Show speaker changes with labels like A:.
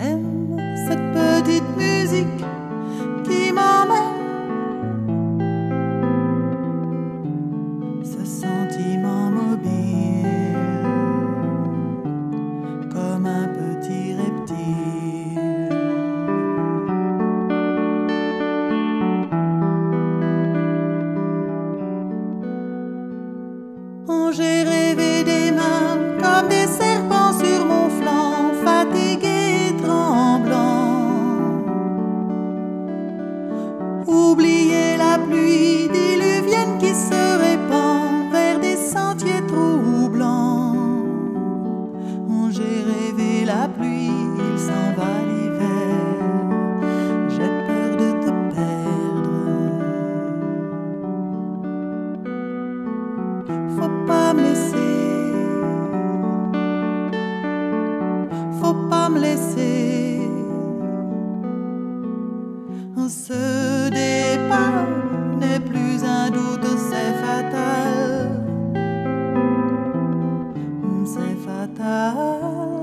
A: J'aime cette petite musique qui m'emmène, ce sentiment mobile, comme un petit reptile. Oh, j'ai rêvé des mains comme des serpents sur mon flanc, fatigué, tremblant. Oublier la pluie diluvienne qui se répand vers des sentiers troublants. Oh, j'ai rêvé la pluie, il s'en va l'hiver. J'ai peur de te perdre. Faut pas me laisser, faut pas me laisser. Ce départ n'est plus un doute, c'est fatal, c'est fatal.